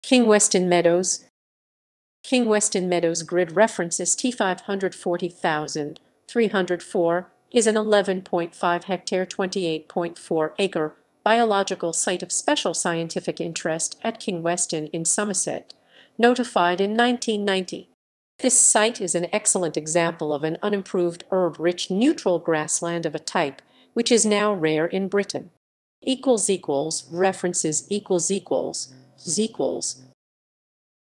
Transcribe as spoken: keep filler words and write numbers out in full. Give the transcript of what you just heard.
Kingweston Meadows. Kingweston Meadows grid references T five hundred forty thousand three hundred four is an eleven point five hectare twenty-eight point four acre biological site of special scientific interest at Kingweston in Somerset, notified in nineteen ninety. This site is an excellent example of an unimproved herb-rich neutral grassland of a type which is now rare in Britain. Equals equals references equals equals equals